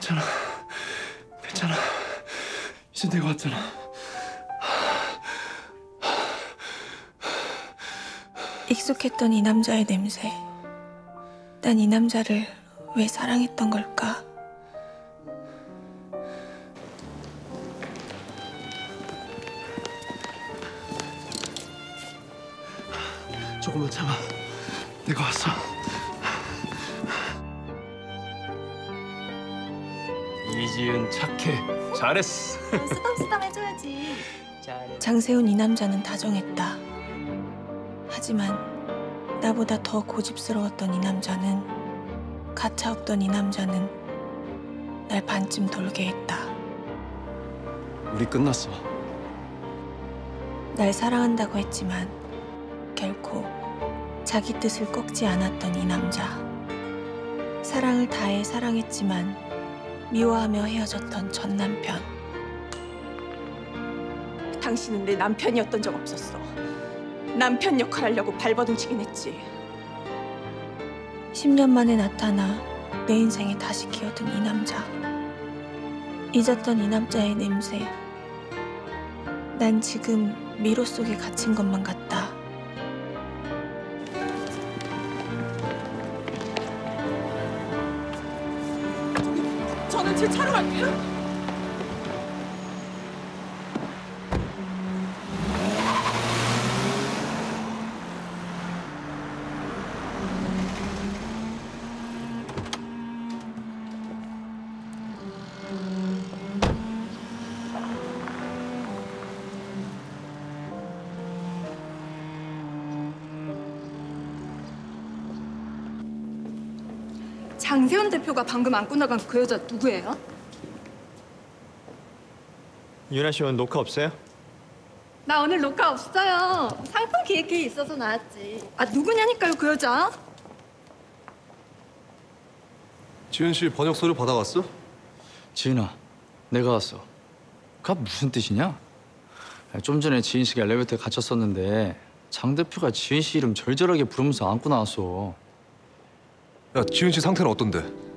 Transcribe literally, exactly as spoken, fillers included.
괜찮아. 괜찮아. 이제 내가 왔잖아. 익숙했던 이 남자의 냄새. 난 이 남자를 왜 사랑했던 걸까? 조금만 참아. 내가 왔어. 이지은 착해. 잘했어. 쓰담쓰담 해줘야지. 장세훈 이 남자는 다정했다. 하지만 나보다 더 고집스러웠던 이 남자는, 가차없던 이 남자는 날 반쯤 돌게 했다. 우리 끝났어. 날 사랑한다고 했지만 결코 자기 뜻을 꺾지 않았던 이 남자. 사랑을 다해 사랑했지만 미워하며 헤어졌던 전 남편. 당신은 내 남편이었던 적 없었어. 남편 역할 하려고 발버둥치긴 했지. 십 년 만에 나타나 내 인생에 다시 기어든 이 남자. 잊었던 이 남자의 냄새. 난 지금 미로 속에 갇힌 것만 같다. 저는 제 차로 갈게요. 장세훈 대표가 방금 안고 나간 그 여자 누구예요? 유나 씨 오늘 녹화 없어요? 나 오늘 녹화 없어요. 상품 기획회에 있어서 나왔지. 아 누구냐니까요 그 여자? 지은 씨 번역 서류 받아왔어? 지은아, 내가 왔어. 그게 무슨 뜻이냐? 좀 전에 지은 씨가 엘리베이터에 갇혔었는데 장 대표가 지은 씨 이름 절절하게 부르면서 안고 나왔어. 야, 지은 씨 상태는 어떤데?